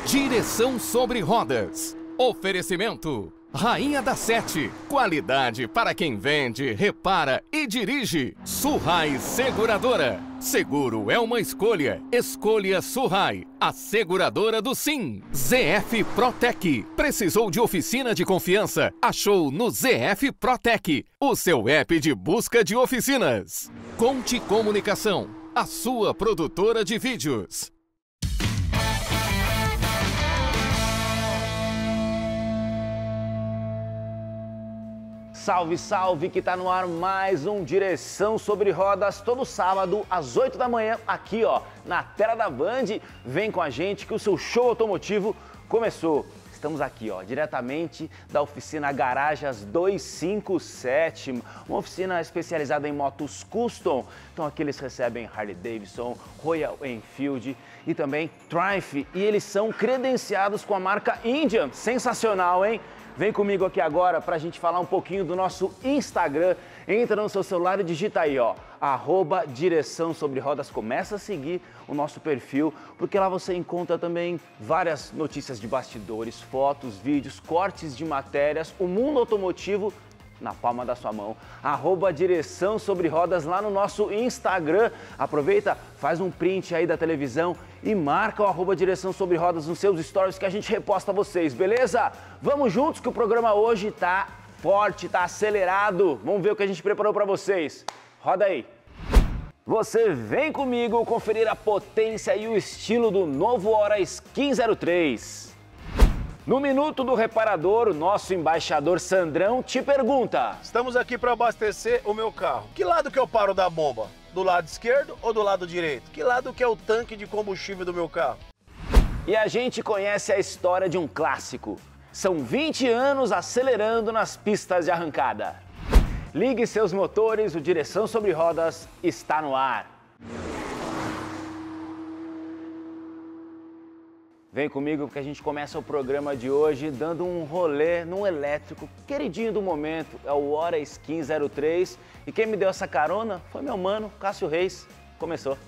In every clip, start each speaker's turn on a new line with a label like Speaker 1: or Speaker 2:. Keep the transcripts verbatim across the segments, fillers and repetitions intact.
Speaker 1: Direção sobre rodas. Oferecimento. Rainha da Sete. Qualidade para quem vende, repara e dirige. Surrai Seguradora. Seguro é uma escolha. Escolha Surrai, a seguradora do Sim. Z F Protec. Precisou de oficina de confiança? Achou no Z F Protec, o seu app de busca de oficinas. Conte Comunicação, a sua produtora de vídeos.
Speaker 2: Salve, salve, que tá no ar mais um Direção sobre Rodas, todo sábado às oito da manhã, aqui ó, na tela da Band. Vem com a gente que o seu show automotivo começou. Estamos aqui ó, diretamente da oficina Garagens duzentos e cinquenta e sete, uma oficina especializada em motos custom. Então aqui eles recebem Harley Davidson, Royal Enfield e também Triumph, e eles são credenciados com a marca Indian. Sensacional, hein? Vem comigo aqui agora para a gente falar um pouquinho do nosso Instagram. Entra no seu celular e digita aí, ó, arroba Direção Sobre Rodas. Começa a seguir o nosso perfil, porque lá você encontra também várias notícias de bastidores, fotos, vídeos, cortes de matérias, o mundo automotivo na palma da sua mão. Arroba Direção Sobre Rodas lá no nosso Instagram. Aproveita, faz um print aí da televisão e marca o arroba Direção Sobre Rodas nos seus stories que a gente reposta vocês, beleza? Vamos juntos que o programa hoje tá forte, tá acelerado. Vamos ver o que a gente preparou para vocês. Roda aí. Você vem comigo conferir a potência e o estilo do novo Hora Skin zero três. No Minuto do Reparador, o nosso embaixador Sandrão te pergunta:
Speaker 3: estamos aqui para abastecer o meu carro. Que lado que eu paro da bomba? Do lado esquerdo ou do lado direito? Que lado que é o tanque de combustível do meu carro?
Speaker 2: E a gente conhece a história de um clássico. São vinte anos acelerando nas pistas de arrancada. Ligue seus motores, o Direção Sobre Rodas está no ar. Vem comigo porque a gente começa o programa de hoje dando um rolê num elétrico queridinho do momento. É o Hora Skin zero três. E quem me deu essa carona foi meu mano, Cássio Reis. Começou.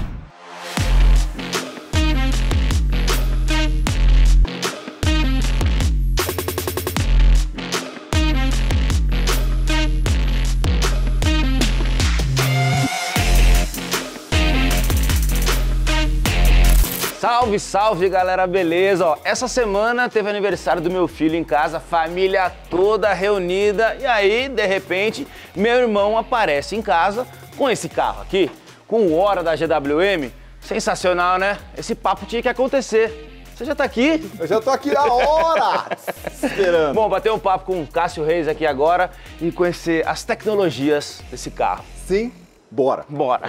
Speaker 2: Salve, salve galera, beleza? Ó, essa semana teve aniversário do meu filho em casa, família toda reunida, e aí, de repente, meu irmão aparece em casa com esse carro aqui, com o Hora da G W M. Sensacional, né? Esse papo tinha que acontecer. Você já tá aqui?
Speaker 4: Eu já tô aqui há hora esperando.
Speaker 2: Bom, bater um papo com o Cássio Reis aqui agora e conhecer as tecnologias desse carro.
Speaker 4: Sim, bora.
Speaker 2: Bora.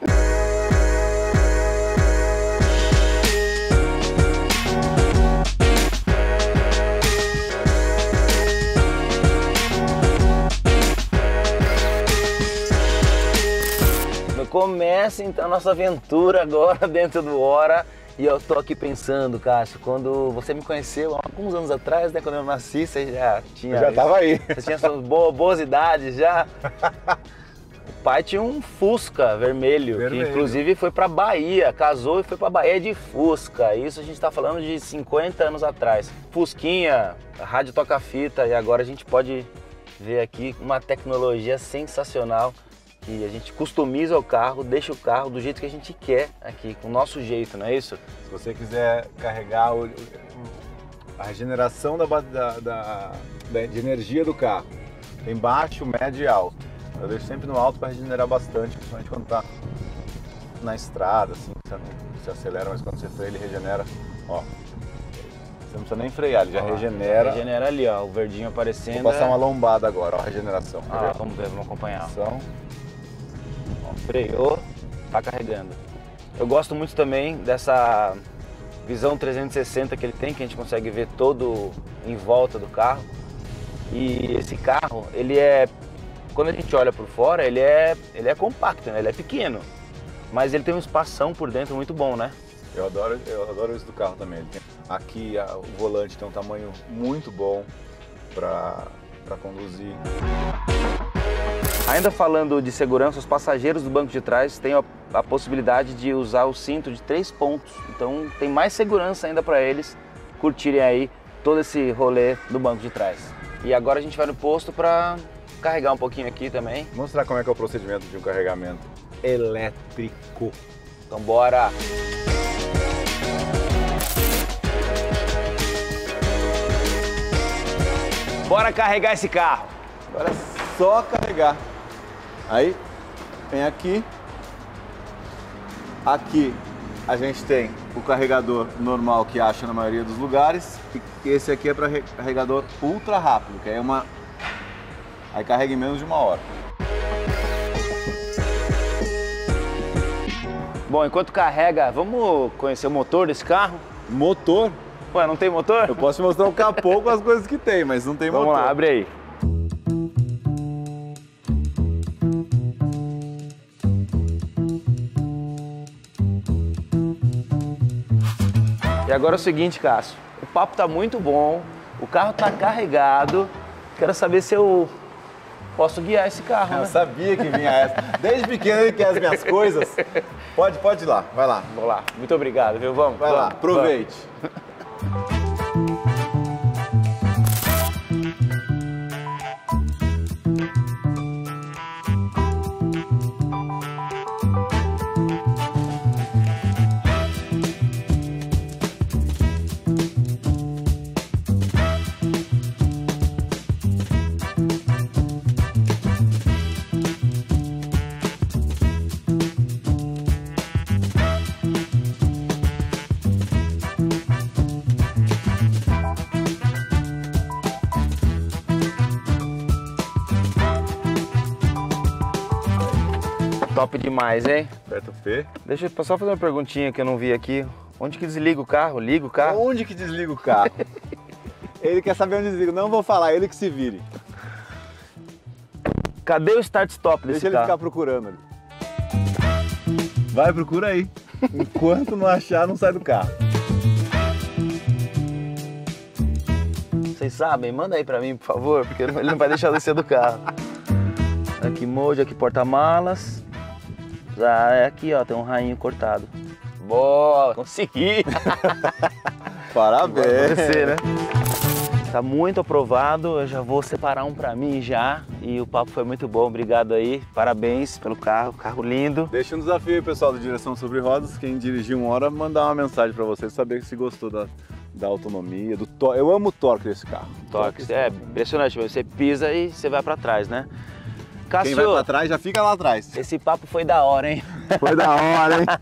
Speaker 2: Começa então a nossa aventura agora dentro do Hora. E eu tô aqui pensando, Cássio, quando você me conheceu há alguns anos atrás, né? Quando eu nasci, você já tinha...
Speaker 4: Eu já tava aí.
Speaker 2: Você tinha suas boas, boas idades já. O pai tinha um Fusca vermelho, vermelho, que inclusive foi pra Bahia, casou e foi pra Bahia de Fusca. Isso a gente tá falando de cinquenta anos atrás. Fusquinha, rádio toca-fita, e agora a gente pode ver aqui uma tecnologia sensacional. Que a gente customiza o carro, deixa o carro do jeito que a gente quer aqui, com o nosso jeito, não é isso?
Speaker 4: Se você quiser carregar o, a regeneração da, da, da, de energia do carro, tem baixo, médio e alto. Eu deixo sempre no alto para regenerar bastante, principalmente quando está na estrada, assim, você não se acelera, mas quando você freia ele regenera, ó. Você não precisa nem frear, ele já ó, regenera.
Speaker 2: Regenera ali, ó, o verdinho aparecendo.
Speaker 4: Vou passar
Speaker 2: é...
Speaker 4: uma lombada agora, ó, a regeneração.
Speaker 2: Ah, ver? Vamos ver, vamos acompanhar.
Speaker 4: Então,
Speaker 2: freou, tá carregando. Eu gosto muito também dessa visão trezentos e sessenta que ele tem, que a gente consegue ver todo em volta do carro. E esse carro, ele é, quando a gente olha por fora, ele é, ele é compacto, né? Ele é pequeno, mas ele tem um espação por dentro muito bom, né?
Speaker 4: Eu adoro, eu adoro isso do carro também. Ele tem, aqui a, o volante tem um tamanho muito bom para para conduzir.
Speaker 2: Ainda falando de segurança, os passageiros do banco de trás têm a, a possibilidade de usar o cinto de três pontos. Então tem mais segurança ainda para eles curtirem aí todo esse rolê do banco de trás. E agora a gente vai no posto para carregar um pouquinho aqui também.
Speaker 4: Mostrar como é que é o procedimento de um carregamento elétrico.
Speaker 2: Então bora! Bora carregar esse carro!
Speaker 4: Agora é só carregar. Aí, vem aqui. Aqui a gente tem o carregador normal que acha na maioria dos lugares. E esse aqui é para carregador ultra rápido, que é uma... Aí carrega em menos de uma hora.
Speaker 2: Bom, enquanto carrega, vamos conhecer o motor desse carro?
Speaker 4: Motor?
Speaker 2: Ué, não tem motor?
Speaker 4: Eu posso te mostrar o capô com as coisas que tem, mas não tem
Speaker 2: Vamos
Speaker 4: motor.
Speaker 2: Vamos lá, abre aí. E agora é o seguinte, Cássio, o papo tá muito bom, o carro tá carregado, quero saber se eu posso guiar esse carro,
Speaker 4: Eu
Speaker 2: né?
Speaker 4: sabia que vinha essa. Desde pequeno ele quer as minhas coisas. Pode, pode ir lá, vai lá.
Speaker 2: Vamos lá, muito obrigado, viu? Vamos,
Speaker 4: Vai
Speaker 2: vamos,
Speaker 4: lá, aproveite.
Speaker 2: Vamos. Top demais, hein?
Speaker 4: Aperta o P.
Speaker 2: Deixa eu só fazer uma perguntinha que eu não vi aqui. Onde que desliga o carro? Liga o carro?
Speaker 4: Onde que desliga o carro? Ele quer saber onde desliga. Não vou falar, ele que se vire.
Speaker 2: Cadê o start-stop desse
Speaker 4: Deixa ele
Speaker 2: carro?
Speaker 4: ficar procurando ali. Vai, procura aí. Enquanto não achar, não sai do carro.
Speaker 2: Vocês sabem? Manda aí pra mim, por favor, porque ele não vai deixar eu descer do carro. Aqui molde, aqui porta-malas. Já é aqui, ó, tem um rainho cortado. Boa, consegui!
Speaker 4: Parabéns!
Speaker 2: Vai descer, né? Tá muito aprovado, eu já vou separar um pra mim já. E o papo foi muito bom, obrigado aí. Parabéns pelo carro, carro lindo.
Speaker 4: Deixa um desafio aí, pessoal do Direção Sobre Rodas. Quem dirigir uma hora, mandar uma mensagem pra vocês, saber se gostou da, da autonomia, do torque. Eu amo o torque desse carro.
Speaker 2: Torque, é impressionante, você pisa e você vai pra trás, né? Cássio,
Speaker 4: Quem vai pra trás já fica lá atrás.
Speaker 2: esse papo foi da hora, hein?
Speaker 4: Foi da hora, hein?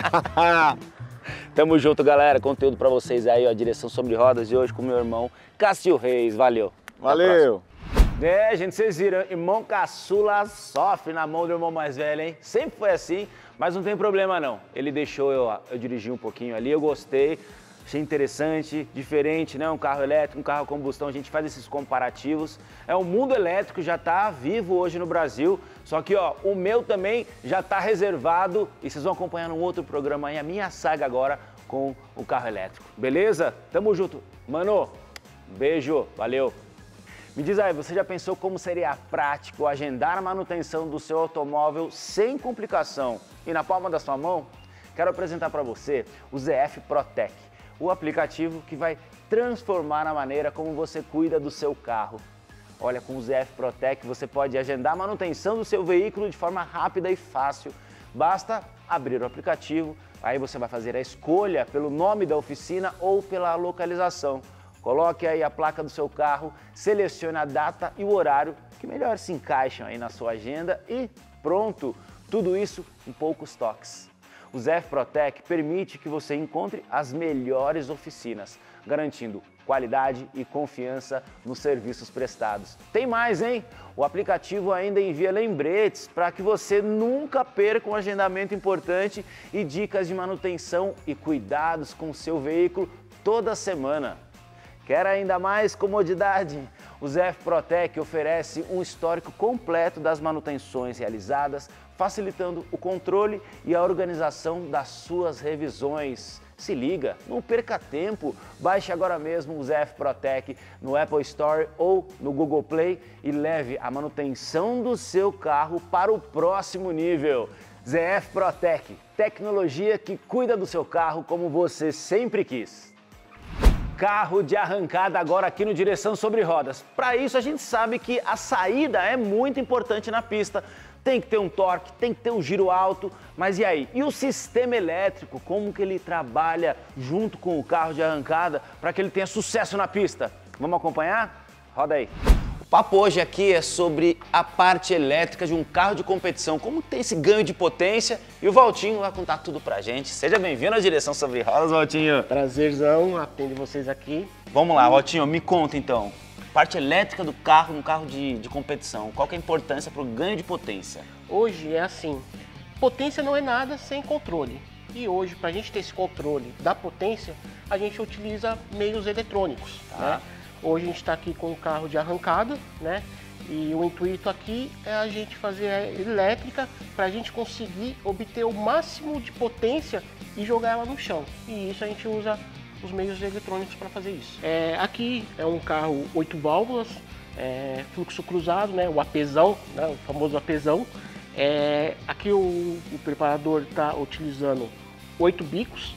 Speaker 2: Tamo junto, galera. Conteúdo pra vocês aí, ó. Direção Sobre Rodas de hoje com meu irmão Cássio Reis. Valeu.
Speaker 4: Valeu.
Speaker 2: É, gente, vocês viram, irmão caçula sofre na mão do irmão mais velho, hein? Sempre foi assim, mas não tem problema não. Ele deixou eu, eu dirigir um pouquinho ali, eu gostei. Achei interessante, diferente, né? Um carro elétrico, um carro a combustão, a gente faz esses comparativos. É, o mundo elétrico já está vivo hoje no Brasil, só que ó, o meu também já está reservado e vocês vão acompanhar num outro programa aí, a minha saga agora com o carro elétrico. Beleza? Tamo junto. Mano, beijo, valeu. Me diz aí, você já pensou como seria prático agendar a manutenção do seu automóvel sem complicação e na palma da sua mão? Quero apresentar para você o Z F Protec, o aplicativo que vai transformar a maneira como você cuida do seu carro. Olha, com o Z F Protec você pode agendar a manutenção do seu veículo de forma rápida e fácil. Basta abrir o aplicativo, aí você vai fazer a escolha pelo nome da oficina ou pela localização. Coloque aí a placa do seu carro, selecione a data e o horário que melhor se encaixam aí na sua agenda e pronto! Tudo isso em poucos toques. O Z F Protec permite que você encontre as melhores oficinas, garantindo qualidade e confiança nos serviços prestados. Tem mais, hein? O aplicativo ainda envia lembretes para que você nunca perca um agendamento importante e dicas de manutenção e cuidados com o seu veículo toda semana. Quer ainda mais comodidade? O Z F Protec oferece um histórico completo das manutenções realizadas, facilitando o controle e a organização das suas revisões. Se liga, não perca tempo, baixe agora mesmo o Z F Protec no Apple Store ou no Google Play e leve a manutenção do seu carro para o próximo nível. Z F Protec, tecnologia que cuida do seu carro como você sempre quis. Carro de arrancada agora aqui no Direção Sobre Rodas. Para isso a gente sabe que a saída é muito importante na pista. Tem que ter um torque, tem que ter um giro alto, mas e aí? E o sistema elétrico, como que ele trabalha junto com o carro de arrancada para que ele tenha sucesso na pista? Vamos acompanhar? Roda aí. O papo hoje aqui é sobre a parte elétrica de um carro de competição, como tem esse ganho de potência, e o Valtinho vai contar tudo pra gente. Seja bem-vindo à Direção Sobre Rodas, Valtinho.
Speaker 5: Prazerzão, atendo vocês aqui.
Speaker 2: Vamos lá, Valtinho, me conta então. Parte elétrica do carro, num carro de, de competição, qual que é a importância para o ganho de potência?
Speaker 5: Hoje é assim, potência não é nada sem controle. E hoje, para a gente ter esse controle da potência, a gente utiliza meios eletrônicos. Tá. Né? Hoje a gente está aqui com um carro de arrancada, né? E o intuito aqui é a gente fazer a elétrica para a gente conseguir obter o máximo de potência e jogar ela no chão. E isso a gente usa os meios eletrônicos para fazer isso. É, aqui é um carro oito válvulas, é, fluxo cruzado, né, o apesão, né, o famoso apesão. É, aqui o, o preparador está utilizando oito bicos.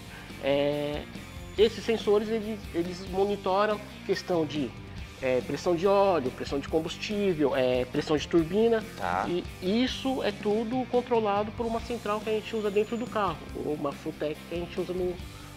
Speaker 5: É, esses sensores eles, eles monitoram questão de é, pressão de óleo, pressão de combustível, é, pressão de turbina. Tá. E isso é tudo controlado por uma central que a gente usa dentro do carro, ou uma Fulltech que a gente usa no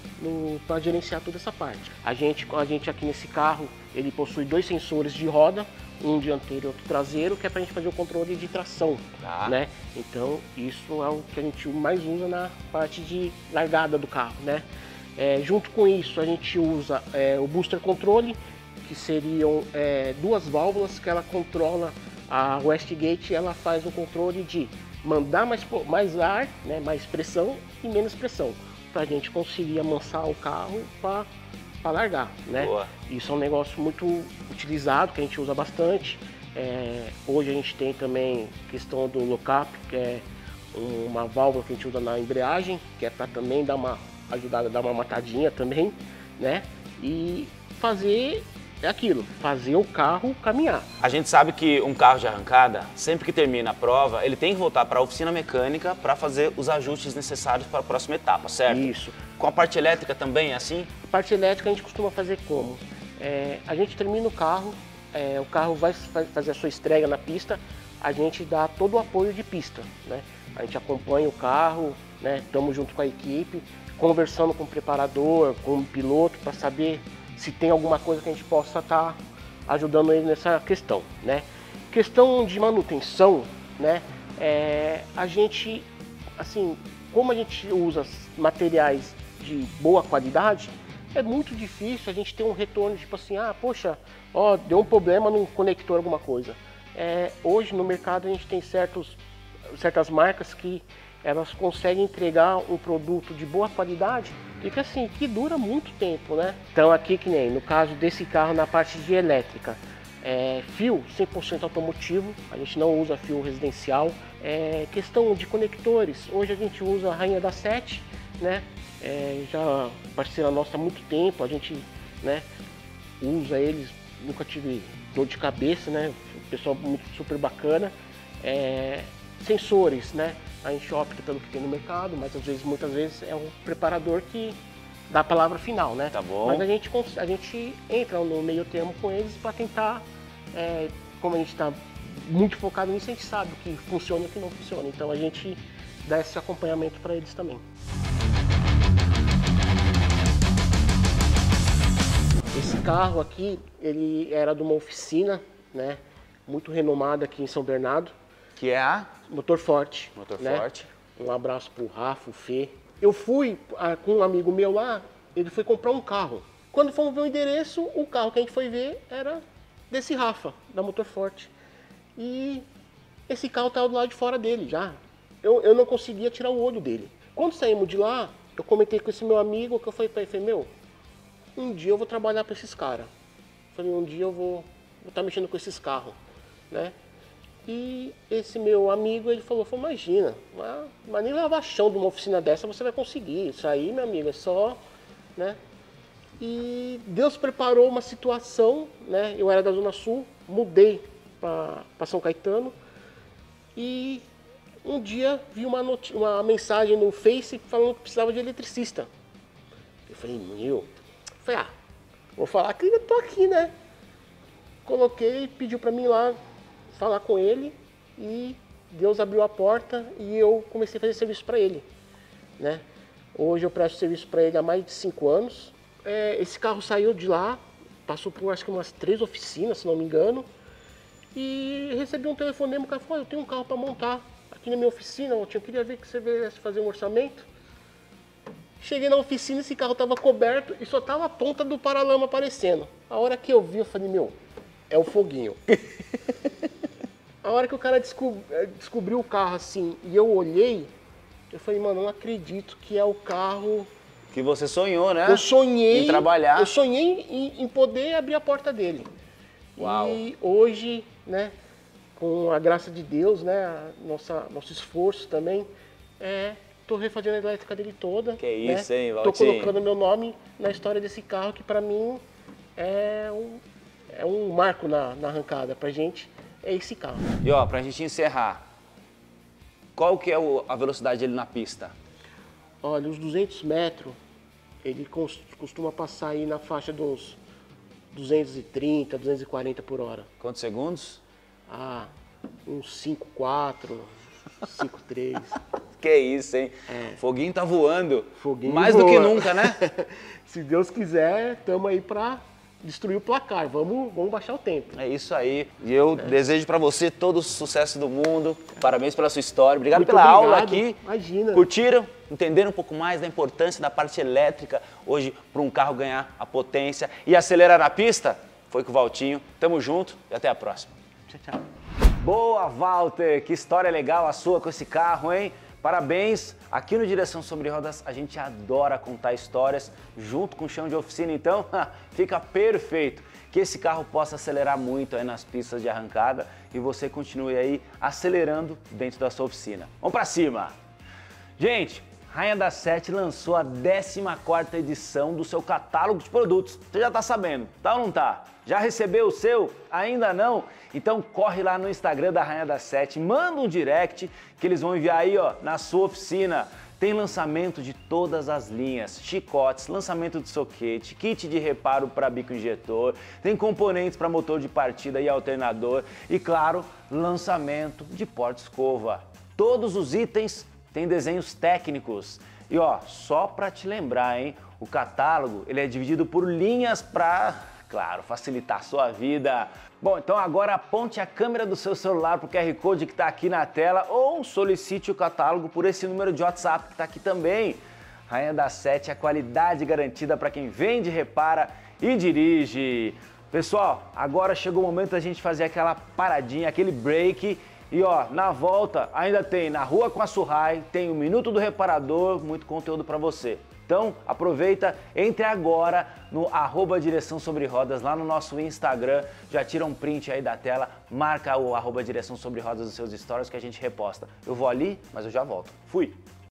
Speaker 5: para gerenciar toda essa parte. A gente, a gente aqui nesse carro, ele possui dois sensores de roda, um dianteiro e outro traseiro, que é para a gente fazer o controle de tração, tá. Né? Então isso é o que a gente mais usa na parte de largada do carro, né? É, junto com isso a gente usa é, o booster controle, que seriam é, duas válvulas que ela controla a Westgate, ela faz o controle de mandar mais, mais ar, né, mais pressão e menos pressão, para a gente conseguir amansar o carro para largar, né? Boa. Isso é um negócio muito utilizado, que a gente usa bastante. É, hoje a gente tem também questão do lock-up, que é uma válvula que a gente usa na embreagem, que é para também dar uma ajudada, dar uma matadinha também, né? E fazer é aquilo, fazer o carro caminhar.
Speaker 2: A gente sabe que um carro de arrancada, sempre que termina a prova, ele tem que voltar para a oficina mecânica para fazer os ajustes necessários para a próxima etapa, certo?
Speaker 5: Isso.
Speaker 2: Com a parte elétrica também é assim?
Speaker 5: A parte elétrica a gente costuma fazer como? É, a gente termina o carro, é, o carro vai fazer a sua estreia na pista, a gente dá todo o apoio de pista, né? A gente acompanha o carro, né? Estamos junto com a equipe, conversando com o preparador, com o piloto, para saber se tem alguma coisa que a gente possa estar tá ajudando ele nessa questão, né? Questão de manutenção, né? É, a gente, assim, como a gente usa materiais de boa qualidade, é muito difícil a gente ter um retorno, tipo assim, ah, poxa, ó, deu um problema no conector, alguma coisa. É, hoje no mercado a gente tem certos, certas marcas que elas conseguem entregar um produto de boa qualidade e que assim, que dura muito tempo, né? Então aqui que nem no caso desse carro na parte de elétrica, é, fio cem por cento automotivo, a gente não usa fio residencial. É, questão de conectores, hoje a gente usa a Rainha da Sete, né? É, já parceira nossa há muito tempo, a gente, né, usa eles, nunca tive dor de cabeça, né? Pessoal muito super bacana. É, sensores, né? A gente opta pelo que tem no mercado, mas às vezes, muitas vezes é um preparador que dá a palavra final, né?
Speaker 2: Tá bom.
Speaker 5: Mas a gente, a gente entra no meio termo com eles para tentar, é, como a gente está muito focado nisso, a gente sabe o que funciona e o que não funciona. Então a gente dá esse acompanhamento para eles também. Esse carro aqui, ele era de uma oficina, né? Muito renomada aqui em São Bernardo.
Speaker 2: Que é a?
Speaker 5: Motor Forte.
Speaker 2: Motor
Speaker 5: né?
Speaker 2: Forte.
Speaker 5: Um abraço pro Rafa, o Fê. Eu fui ah, com um amigo meu lá, ele foi comprar um carro. Quando fomos ver o endereço, o carro que a gente foi ver era desse Rafa, da Motor Forte. E esse carro estava do lado de fora dele já. Eu, eu não conseguia tirar o olho dele. Quando saímos de lá, eu comentei com esse meu amigo, que eu falei para ele, falei, meu, um dia eu vou trabalhar para esses caras. Falei, um dia eu vou estar mexendo com esses carros, né? E esse meu amigo, ele falou, imagina, mas, mas nem lavar chão de uma oficina dessa você vai conseguir. Isso aí, meu amigo, é só né? E Deus preparou uma situação, né? Eu era da Zona Sul, mudei para São Caetano e um dia vi uma, uma mensagem no Face falando que precisava de eletricista. Eu falei, meu, falei, ah, vou falar que eu tô aqui, né? Coloquei, pediu para mim lá falar com ele e Deus abriu a porta e eu comecei a fazer serviço para ele, né? Hoje eu presto serviço para ele há mais de cinco anos. É, esse carro saiu de lá, passou por acho que umas três oficinas, se não me engano, e recebi um telefonema, o cara falou, eu tenho um carro para montar aqui na minha oficina, eu queria ver que você viesse fazer um orçamento. Cheguei na oficina, esse carro estava coberto e só tava a ponta do paralama aparecendo. A hora que eu vi, eu falei, meu, é o foguinho. A hora que o cara descob... descobriu o carro assim e eu olhei, eu falei, mano, não acredito que é o carro...
Speaker 2: Que você sonhou, né?
Speaker 5: Eu sonhei...
Speaker 2: Em trabalhar.
Speaker 5: Eu sonhei em, em poder abrir a porta dele.
Speaker 2: Uau.
Speaker 5: E hoje, né, com a graça de Deus, né, a nossa, nosso esforço também, é, tô refazendo a elétrica dele toda.
Speaker 2: Que isso,
Speaker 5: né?
Speaker 2: hein,
Speaker 5: Tô
Speaker 2: Valtinho?
Speaker 5: colocando meu nome na história desse carro, que pra mim é um, é um marco na, na arrancada. Pra gente, é esse carro.
Speaker 2: E ó, pra gente encerrar, qual que é o- a velocidade dele na pista?
Speaker 5: Olha, os duzentos metros, ele cons- costuma passar aí na faixa dos duzentos e trinta, duzentos e quarenta por hora.
Speaker 2: Quantos segundos?
Speaker 5: Ah, uns cinco quatro, cinco três.
Speaker 2: Que isso, hein? Foguinho tá voando.
Speaker 5: Foguinho
Speaker 2: Mais do
Speaker 5: voa.
Speaker 2: que nunca, né?
Speaker 5: Se Deus quiser, estamos aí para destruir o placar. Vamos, vamos baixar o tempo.
Speaker 2: É isso aí. E eu desejo pra você todo o sucesso do mundo. Parabéns pela sua história. Obrigado
Speaker 5: Muito
Speaker 2: pela
Speaker 5: obrigado.
Speaker 2: aula aqui.
Speaker 5: Imagina.
Speaker 2: Curtiram? Entenderam um pouco mais da importância da parte elétrica hoje para um carro ganhar a potência e acelerar na pista? Foi com o Valtinho. Tamo junto e até a próxima.
Speaker 5: Tchau, tchau.
Speaker 2: Boa, Walter! Que história legal a sua com esse carro, hein? Parabéns! Aqui no Direção Sobre Rodas a gente adora contar histórias junto com o chão de oficina, então fica perfeito. Que esse carro possa acelerar muito aí nas pistas de arrancada e você continue aí acelerando dentro da sua oficina. Vamos pra cima! Gente, Rainha da Sete lançou a décima quarta edição do seu catálogo de produtos. Você já tá sabendo, tá ou não tá? Já recebeu o seu? Ainda não? Então corre lá no Instagram da Rainha da Sete, manda um direct que eles vão enviar aí, ó, na sua oficina. Tem lançamento de todas as linhas, chicotes, lançamento de soquete, kit de reparo para bico injetor, tem componentes para motor de partida e alternador e, claro, lançamento de porta-escova. Todos os itens têm desenhos técnicos. E ó, só para te lembrar, hein, o catálogo ele é dividido por linhas para, claro, facilitar a sua vida. Bom, então agora aponte a câmera do seu celular para o Q R Code que está aqui na tela ou solicite o catálogo por esse número de WhatsApp que está aqui também. Rainha da Sete, a qualidade garantida para quem vende, repara e dirige. Pessoal, agora chegou o momento da gente fazer aquela paradinha, aquele break. E ó, na volta ainda tem Na Rua com a Surrai, tem o Minuto do Reparador, muito conteúdo para você. Então aproveita, entre agora no arroba Direção Sobre Rodas lá no nosso Instagram, já tira um print aí da tela, marca o arroba Direção Sobre Rodas nos seus stories que a gente reposta. Eu vou ali, mas eu já volto. Fui!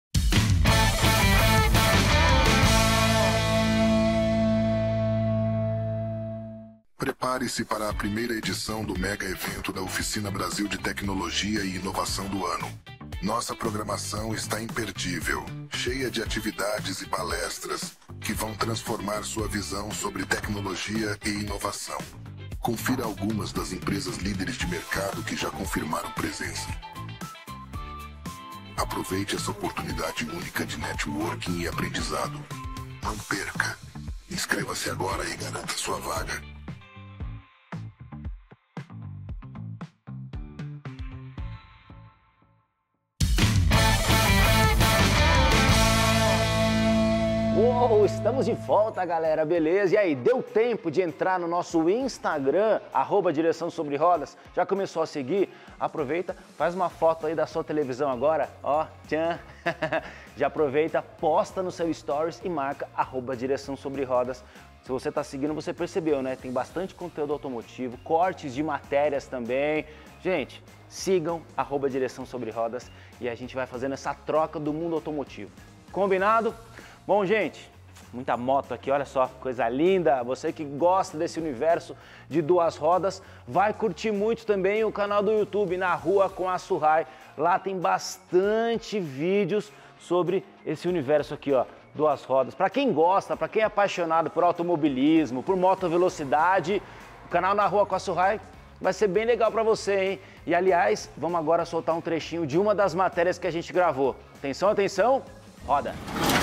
Speaker 6: Prepare-se para a primeira edição do mega evento da Oficina Brasil de Tecnologia e Inovação do ano. Nossa programação está imperdível, cheia de atividades e palestras que vão transformar sua visão sobre tecnologia e inovação. Confira algumas das empresas líderes de mercado que já confirmaram presença. Aproveite essa oportunidade única de networking e aprendizado. Não perca. Inscreva-se agora e garanta sua vaga.
Speaker 2: Uou, estamos de volta, galera, beleza? E aí, deu tempo de entrar no nosso Instagram, arroba Direção Sobre Rodas? Já começou a seguir? Aproveita, faz uma foto aí da sua televisão agora, ó, tchan! Já aproveita, posta no seu Stories e marca arroba Direção Sobre Rodas. Se você está seguindo, você percebeu, né? Tem bastante conteúdo automotivo, cortes de matérias também. Gente, sigam arroba Direção Sobre Rodas e a gente vai fazendo essa troca do mundo automotivo. Combinado? Bom, gente, muita moto aqui, olha só, coisa linda. Você que gosta desse universo de duas rodas, vai curtir muito também o canal do YouTube Na Rua com a Surrai. Lá tem bastante vídeos sobre esse universo aqui, ó, duas rodas. Para quem gosta, para quem é apaixonado por automobilismo, por motovelocidade, o canal Na Rua com a Surrai vai ser bem legal para você, hein? E aliás, vamos agora soltar um trechinho de uma das matérias que a gente gravou. Atenção, atenção, roda!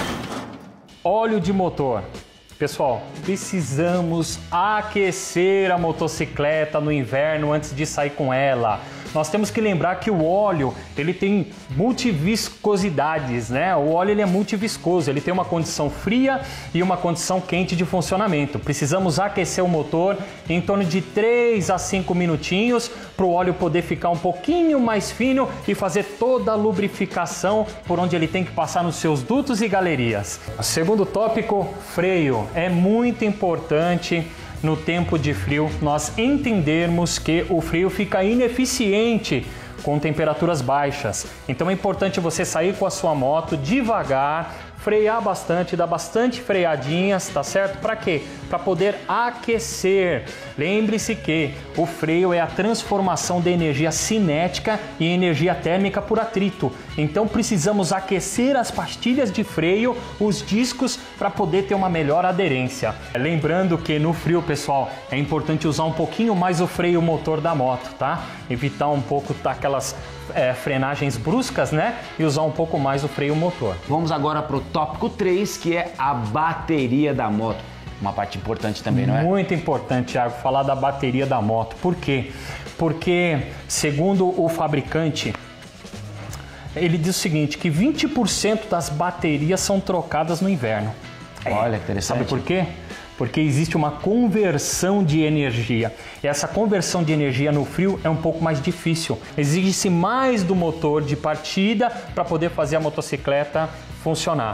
Speaker 7: Óleo de motor. Pessoal, precisamos aquecer a motocicleta no inverno antes de sair com ela. Nós temos que lembrar que o óleo, ele tem multiviscosidades, né? O óleo ele é multiviscoso, ele tem uma condição fria e uma condição quente de funcionamento. Precisamos aquecer o motor em torno de três a cinco minutinhos para o óleo poder ficar um pouquinho mais fino e fazer toda a lubrificação por onde ele tem que passar nos seus dutos e galerias. O segundo tópico, freio. É muito importante no tempo de frio nós entendermos que o freio fica ineficiente com temperaturas baixas. Então é importante você sair com a sua moto devagar, frear bastante, dar bastante freadinhas, tá certo? Para quê? Para poder aquecer. Lembre-se que o freio é a transformação da energia cinética em energia térmica por atrito. Então precisamos aquecer as pastilhas de freio, os discos, para poder ter uma melhor aderência. Lembrando que no frio, pessoal, é importante usar um pouquinho mais o freio motor da moto, tá? Evitar um pouco daquelas é, frenagens bruscas, né? E usar um pouco mais o freio motor.
Speaker 2: Vamos agora para o tópico três, que é a bateria da moto. Uma parte importante também, não é?
Speaker 7: Muito importante, Thiago, falar da bateria da moto. Por quê? Porque, segundo o fabricante, ele diz o seguinte, que vinte por cento das baterias são trocadas no inverno.
Speaker 2: Olha, interessante.
Speaker 7: Sabe por quê? Porque existe uma conversão de energia. E essa conversão de energia no frio é um pouco mais difícil. Exige-se mais do motor de partida para poder fazer a motocicleta funcionar.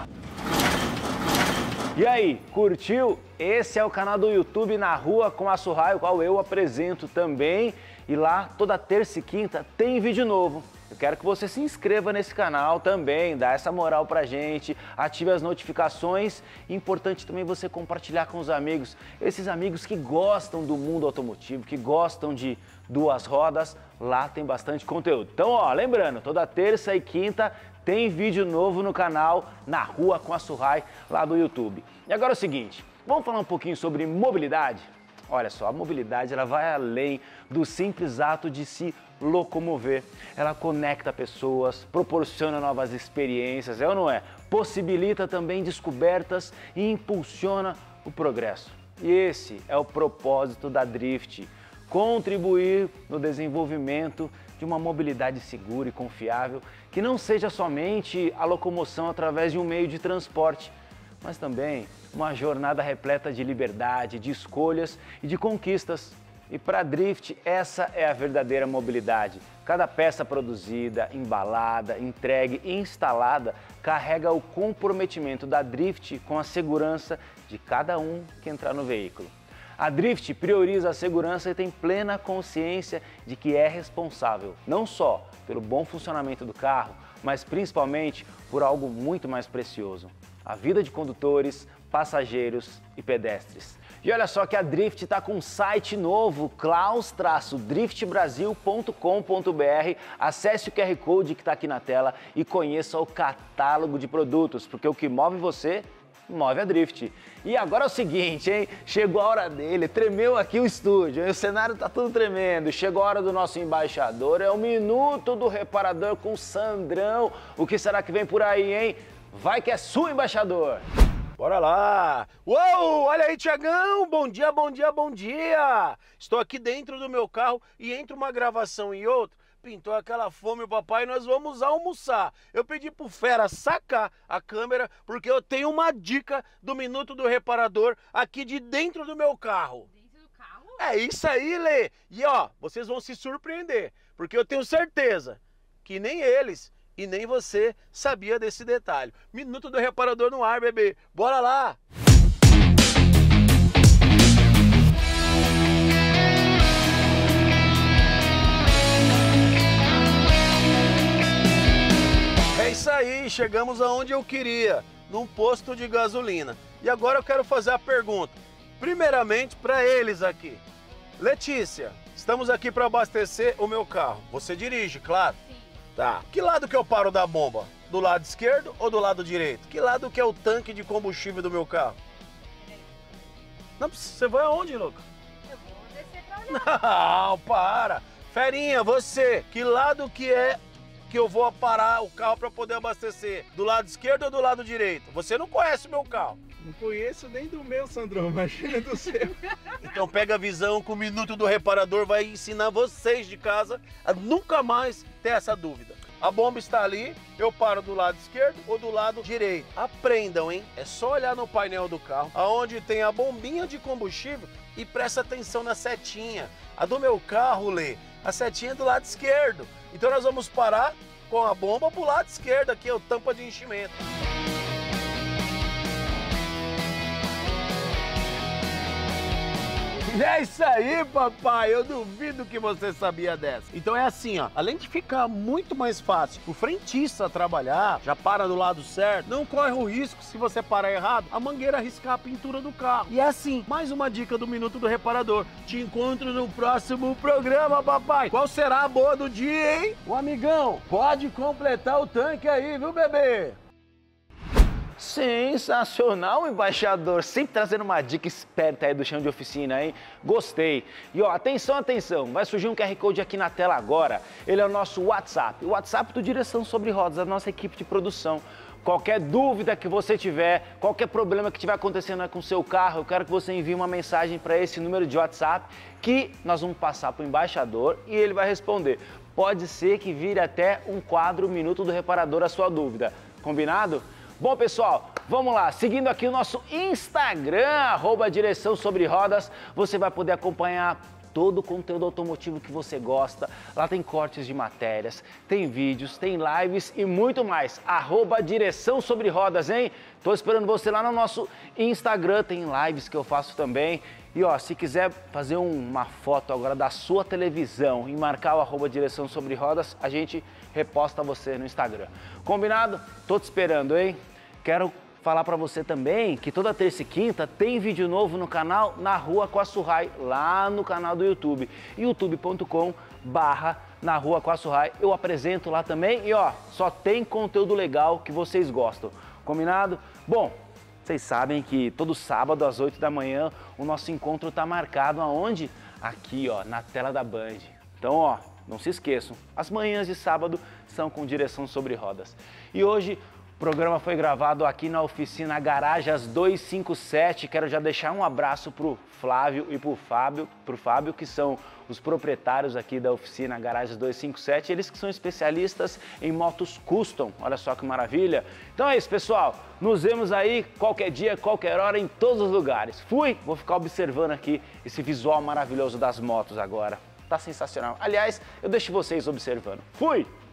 Speaker 2: E aí, curtiu? Esse é o canal do YouTube Na Rua com a Surrai, o qual eu apresento também. E lá, toda terça e quinta, tem vídeo novo. Eu quero que você se inscreva nesse canal também, dá essa moral pra gente, ative as notificações. Importante também você compartilhar com os amigos, esses amigos que gostam do mundo automotivo, que gostam de duas rodas, lá tem bastante conteúdo. Então, ó, lembrando, toda terça e quinta tem vídeo novo no canal Na Rua com a Surrai, lá do YouTube. E agora é o seguinte, vamos falar um pouquinho sobre mobilidade? Olha só, a mobilidade ela vai além do simples ato de se locomover. Ela conecta pessoas, proporciona novas experiências, é ou não é? Possibilita também descobertas e impulsiona o progresso. E esse é o propósito da Drift, contribuir no desenvolvimento de uma mobilidade segura e confiável, que não seja somente a locomoção através de um meio de transporte, mas também uma jornada repleta de liberdade, de escolhas e de conquistas. E para a Drift, essa é a verdadeira mobilidade. Cada peça produzida, embalada, entregue e instalada carrega o comprometimento da Drift com a segurança de cada um que entrar no veículo. A Drift prioriza a segurança e tem plena consciência de que é responsável não só pelo bom funcionamento do carro, mas principalmente por algo muito mais precioso: a vida de condutores, passageiros e pedestres. E olha só que a Drift está com um site novo, claus traço drift brasil ponto com ponto br. Acesse o Q R Code que está aqui na tela e conheça o catálogo de produtos, porque o que move você, move a Drift. E agora é o seguinte, hein? Chegou a hora dele, tremeu aqui o estúdio, hein? O cenário tá tudo tremendo. Chegou a hora do nosso embaixador, é o Minuto do Reparador com o Sandrão. O que será que vem por aí, hein? Vai que é sua, embaixador!
Speaker 3: Bora lá! Uou! Olha aí, Tiagão! Bom dia, bom dia, bom dia! Estou aqui dentro do meu carro e entre uma gravação e outra, pintou aquela fome, papai, nós vamos almoçar. Eu pedi pro Fera sacar a câmera porque eu tenho uma dica do Minuto do Reparador aqui de dentro do meu carro.
Speaker 8: Dentro do carro?
Speaker 3: É isso aí, Lê! E ó, vocês vão se surpreender, porque eu tenho certeza que nem eles e nem você sabia desse detalhe. Minuto do Reparador no ar, bebê. Bora lá! É isso aí, chegamos aonde eu queria, num posto de gasolina. E agora eu quero fazer a pergunta, primeiramente para eles aqui. Letícia, estamos aqui para abastecer o meu carro. Você dirige, claro? Sim. Tá. Que lado que eu paro da bomba? Do lado esquerdo ou do lado direito? Que lado que é o tanque de combustível do meu carro? Direito. Não, você vai aonde, louco?
Speaker 8: Eu vou descer pra olhar.
Speaker 3: Não, para. Ferinha, você, que lado que é que eu vou parar o carro para poder abastecer? Do lado esquerdo ou do lado direito? Você não conhece o meu carro.
Speaker 9: Não conheço nem do meu, Sandrão, imagina do seu.
Speaker 3: Então pega a visão que o Minuto do Reparador vai ensinar vocês de casa a nunca mais ter essa dúvida. A bomba está ali, eu paro do lado esquerdo ou do lado direito. Aprendam, hein? É só olhar no painel do carro, aonde tem a bombinha de combustível e presta atenção na setinha. A do meu carro, Lê, a setinha é do lado esquerdo. Então nós vamos parar com a bomba pro lado esquerdo, aqui é o tampa de enchimento. É isso aí, papai! Eu duvido que você sabia dessa. Então é assim, ó. Além de ficar muito mais fácil o frentista trabalhar, já para do lado certo, não corre o risco, se você parar errado, a mangueira riscar a pintura do carro. E é assim, mais uma dica do Minuto do Reparador. Te encontro no próximo programa, papai. Qual será a boa do dia, hein? O amigão, pode completar o tanque aí, viu, bebê?
Speaker 2: Sensacional, embaixador, sempre trazendo uma dica esperta aí do chão de oficina, hein? Gostei. E ó, atenção, atenção, vai surgir um Q R Code aqui na tela agora. Ele é o nosso WhatsApp, o WhatsApp do Direção Sobre Rodas, da nossa equipe de produção. Qualquer dúvida que você tiver, qualquer problema que estiver acontecendo com o seu carro, eu quero que você envie uma mensagem para esse número de WhatsApp que nós vamos passar para o embaixador e ele vai responder. Pode ser que vire até um quadro Minuto do Reparador a sua dúvida. Combinado? Bom, pessoal, vamos lá. Seguindo aqui o nosso Instagram, arroba Direção Sobre Rodas, você vai poder acompanhar todo o conteúdo automotivo que você gosta. Lá tem cortes de matérias, tem vídeos, tem lives e muito mais. Arroba Direção Sobre Rodas, hein? Tô esperando você lá no nosso Instagram, tem lives que eu faço também. E ó, se quiser fazer uma foto agora da sua televisão e marcar o arroba Direção Sobre Rodas, a gente reposta você no Instagram. Combinado? Tô te esperando, hein? Quero falar para você também que toda terça e quinta tem vídeo novo no canal Na Rua com a Surrai, lá no canal do YouTube, youtube ponto com barra Na Rua com a Surrai. Eu apresento lá também e ó, só tem conteúdo legal que vocês gostam. Combinado? Bom, vocês sabem que todo sábado às oito da manhã o nosso encontro está marcado aonde? Aqui, ó, na tela da Band. Então, ó, não se esqueçam, as manhãs de sábado são com Direção Sobre Rodas. E hoje o programa foi gravado aqui na oficina Garagens duzentos e cinquenta e sete. Quero já deixar um abraço para o Flávio e para o Fábio, pro Fábio, que são os proprietários aqui da oficina Garagens duzentos e cinquenta e sete. Eles que são especialistas em motos custom. Olha só que maravilha. Então é isso, pessoal. Nos vemos aí qualquer dia, qualquer hora, em todos os lugares. Fui! Vou ficar observando aqui esse visual maravilhoso das motos agora. Tá sensacional. Aliás, eu deixo vocês observando. Fui!